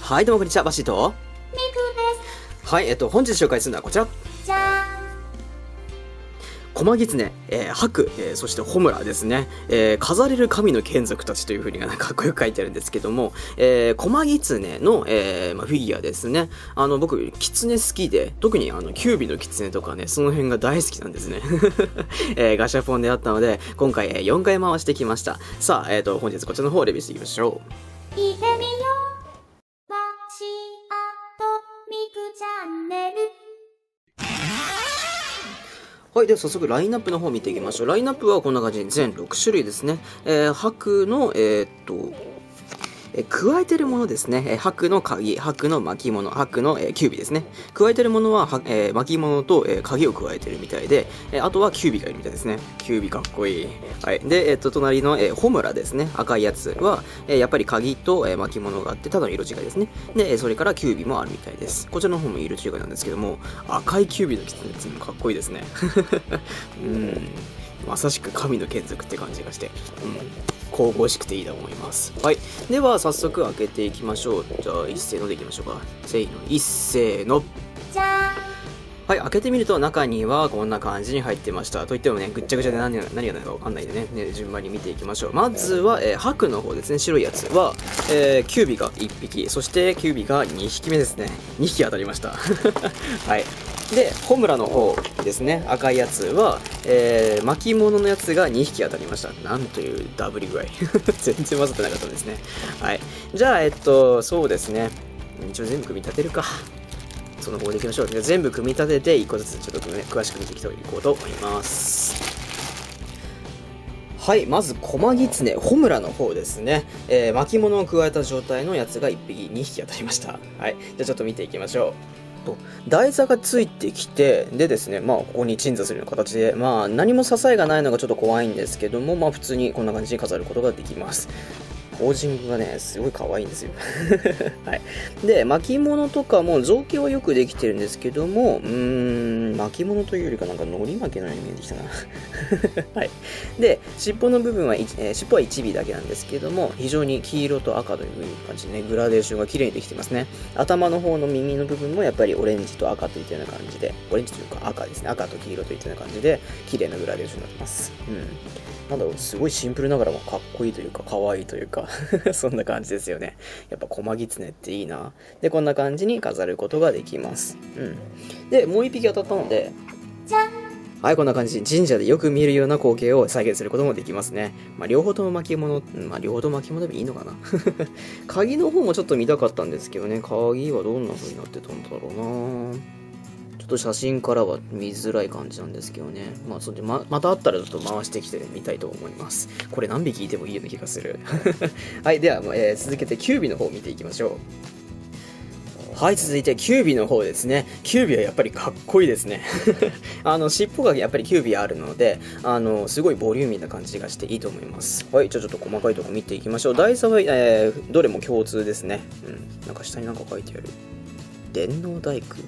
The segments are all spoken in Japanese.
はい、どうもこんにちは、バシと。 ミクです。 はい、本日紹介するのはこちら。 じゃーん。 駒狐、白、そしてホムラですね。飾れる神の眷属たちという風にかっこよく書いてあるんですけども、駒狐の、フィギュアですね。僕、狐好きで、特にキュービの狐とかね、その辺が大好きなんですね。ガシャポンであったので、今回、4回回してきました。さあ、本日こちらの方をレビューしていきましょう。 聞いてみよう。バシミクチャンネル。 はい。では早速ラインナップの方を見ていきましょう。ラインナップはこんな感じに全6種類ですね。白の、加えてるものですね。白の鍵、白の巻物、白の、キュービですね。加えてるものは、巻物と、鍵を加えてるみたいで、あとはキュービがいるみたいですね。キュービかっこいい。はい。で、隣の、ホムラですね。赤いやつは、やっぱり鍵と、巻物があって、ただの色違いですね。で、それからキュービもあるみたいです。こちらの方も色違いなんですけども、赤いキュービのキツネっていうのもかっこいいですね。まさしく神の眷属って感じがして、神々しくていいと思います。はい。では、早速開けていきましょう。じゃあ、一斉のでいきましょうか。せーの、一斉の。 じゃーん。 はい、開けてみると中にはこんな感じに入ってました。といってもね、ぐっちゃぐちゃで何が何かわかんないんでね、順番に見ていきましょう。まずは、白の方ですね、白いやつは、キュービが1匹、そしてキュービが2匹目ですね。2匹当たりました。はい。で、ホムラの方ですね、赤いやつは、巻物のやつが2匹当たりました。なんというダブり具合。全然混ざってなかったですね。はい。じゃあ、そうですね。一応全部組み立てるか。その方でいきましょう。全部組み立てて1個ずつちょっとね、詳しく見ていこうと思います。はい、まず駒狐、ホムラの方ですね。巻物を加えた状態のやつが1匹、2匹当たりました。はい、じゃあちょっと見ていきましょう。台座がついてきて、でですね、ここに鎮座するような形で、何も支えがないのがちょっと怖いんですけども、普通にこんな感じに飾ることができます。ポージングがね、すごい可愛いんですよ。はい。で、巻物とかも造形はよくできてるんですけども、巻物というよりかなんか海苔巻きのように見えてきたな。はい。で、尻尾の部分は、尻尾は1尾だけなんですけども、非常に黄色と赤という感じでね、グラデーションが綺麗にできてますね。頭の方の耳の部分もやっぱりオレンジと赤といったような感じで、オレンジというか赤ですね。赤と黄色といったような感じで、綺麗なグラデーションになってます。なんだろう、すごいシンプルながらもかっこいいというか、可愛いというか、そんな感じですよね。やっぱ駒狐っていいな。で、こんな感じに飾ることができます。で、もう一匹当たったので、 じゃん。 はい、こんな感じ。神社でよく見るような光景を再現することもできますね。両方とも巻物、両方とも巻物でもいいのかな。鍵の方もちょっと見たかったんですけどね、鍵はどんな風になってたんだろうな。ちょっと写真からは見づらい感じなんですけどね。それでまたあったらちょっと回してきてみたいと思います。これ何匹いてもいいような気がする。はい、では、続けてキュービの方を見ていきましょう。はい、続いてキュービの方ですね。キュービはやっぱりかっこいいですね。尻尾がやっぱりキュービあるので、すごいボリューミーな感じがしていいと思います。はい、じゃあちょっと細かいところ見ていきましょう。台座は、どれも共通ですね。なんか下になんか書いてある。電脳大工。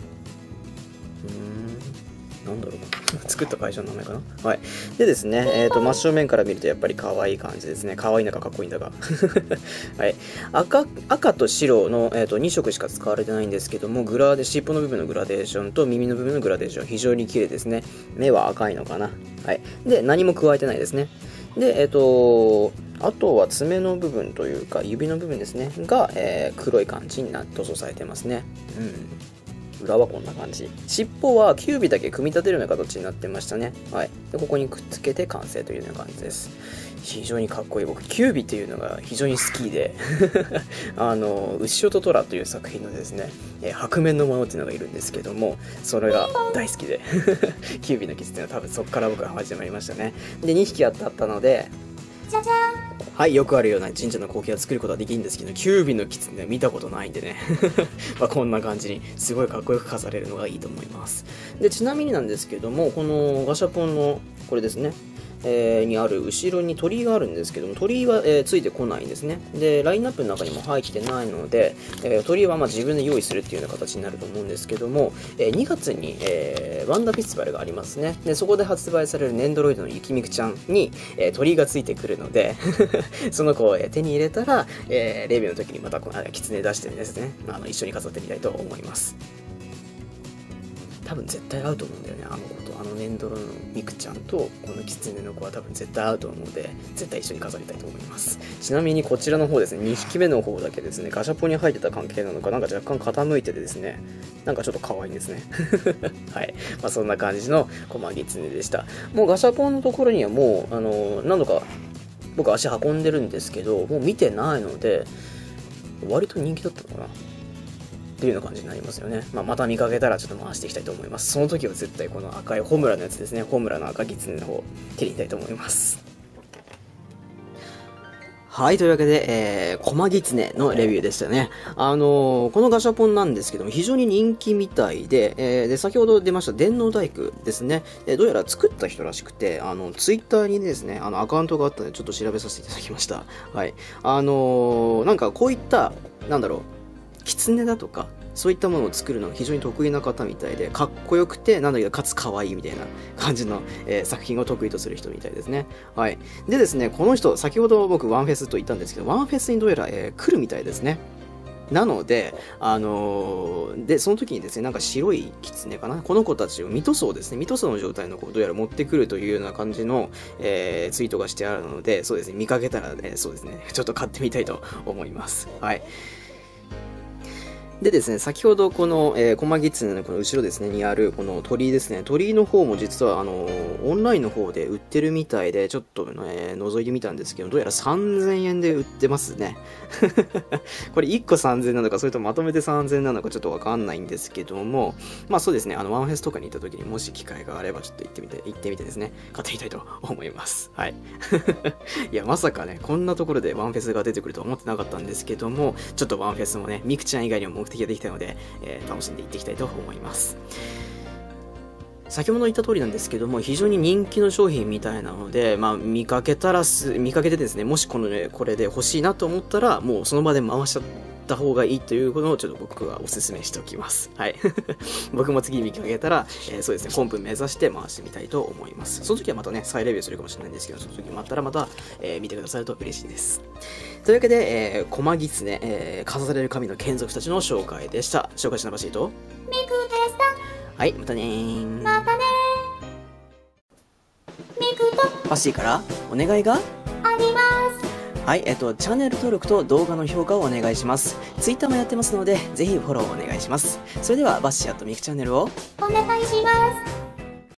なんだろう作った会社の名前かな。はい。でですね、真正面から見るとやっぱり可愛い感じですね。可愛いんだかかっこいいんだか。はい。赤と白の、2色しか使われてないんですけども、尻尾の部分のグラデーションと耳の部分のグラデーション、非常に綺麗ですね。目は赤いのかな。はい。で、何も加えてないですね。で、あとは爪の部分というか、指の部分ですね、が、黒い感じに塗装されてますね。裏はこんな感じ。尻尾はキュービだけ組み立てるような形になってましたね。はい。で、ここにくっつけて完成というような感じです。非常にかっこいい。僕、キュービっていうのが非常に好きで、牛音虎という作品のですね、白面のものっていうのがいるんですけども、それが大好きで、キュービのキスっていうのは多分そこから僕は始まりましたね。で、2匹あったので、 じゃじゃん。 はい、よくあるような神社の光景を作ることはできるんですけど、キュービの狐は見たことないんでね。こんな感じに、すごいかっこよく飾れるのがいいと思います。で、ちなみになんですけども、このガシャポンの、これですね。 にある後ろに鳥居があるんですけども、鳥居は、ついてこないんですね。で、ラインナップの中にも入ってないので、鳥居はまあ自分で用意するっていうような形になると思うんですけども、2月に、ワンダーフェスティバルがありますね。で、そこで発売されるネンドロイドのゆきみくちゃんに、鳥居がついてくるのでその子を手に入れたら、レビューの時にまたキツネ出してですね、一緒に飾ってみたいと思います。多分絶対合うと思うんだよね、あの子と。ネンドロのミクちゃんとこのキツネの子は多分絶対合うと思うので、絶対一緒に飾りたいと思います。ちなみにこちらの方ですね、2匹目の方だけですね、ガシャポンに入ってた関係なのか、なんか若干傾いててですね、なんかちょっと可愛いんですね。はい。まあそんな感じのコマギツネでした。もうガシャポンのところにはもう、何度か僕足運んでるんですけど、もう見てないので、割と人気だったのかなっていうような感じになりますよね。また見かけたらちょっと回していきたいと思います。その時は絶対この赤いホムラのやつですね。ホムラの赤キツネの方、手に入れたいと思います。はい、というわけで、コマギツネのレビューでしたね。このガシャポンなんですけども、非常に人気みたいで、で、先ほど出ました電脳大工ですね。どうやら作った人らしくて、ツイッターにですね、アカウントがあったので、ちょっと調べさせていただきました。はい。なんかこういった、なんだろう、キツネだとか、そういったものを作るのが非常に得意な方みたいで、かっこよくて、なんだけど、かつ可愛いみたいな感じの、作品を得意とする人みたいですね。はい。でですね、この人、先ほど僕ワンフェスと言ったんですけど、ワンフェスにどうやら、来るみたいですね。なので、で、その時にですね、なんか白いキツネかな、この子たちをミト層ですね、ミト層の状態の子をどうやら持ってくるというような感じの、ツイートがしてあるので、そうですね、見かけたらね、そうですね、ちょっと買ってみたいと思います。はい。でですね、先ほどこの、コマギツネのこの後ろですね、にあるこの鳥居ですね、鳥居の方も実はオンラインの方で売ってるみたいで、ちょっと、覗いてみたんですけど、どうやら3000円で売ってますね。これ1個3000円なのか、それともまとめて3000円なのかちょっとわかんないんですけども、まあそうですね、ワンフェスとかに行った時にもし機会があればちょっと行ってみてですね、買ってみたいと思います。はい。いや、まさかね、こんなところでワンフェスが出てくるとは思ってなかったんですけども、ちょっとワンフェスもね、ミクちゃん以外にも目的ができたので、楽しんでいっていきたいと思います。先ほど言った通りなんですけども、非常に人気の商品みたいなので、見かけてですね、もしこれで欲しいなと思ったら、もうその場で回しちゃった方がいいということをちょっと僕はお勧めしておきます。はい。僕も次見かけたら、そうですね、本文目指して回してみたいと思います。その時はまたね、再レビューするかもしれないんですけど、その時また、見てくださると嬉しいです。というわけで、コマギツネ、飾られる神の眷属たちの紹介でした。紹介したのばしいとミクでした。 はい、またねー。 またねー。ミクとファッシーからお願いがあります。 はい、チャンネル登録と動画の評価をお願いします。Twitter もやってますので、ぜひフォローお願いします。それでは、バッシーとミクチャンネルをお願いします。